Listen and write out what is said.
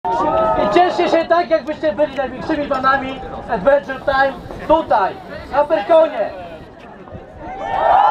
I cieszcie się tak, jakbyście byli największymi fanami Adventure Time tutaj, na Pyrkonie.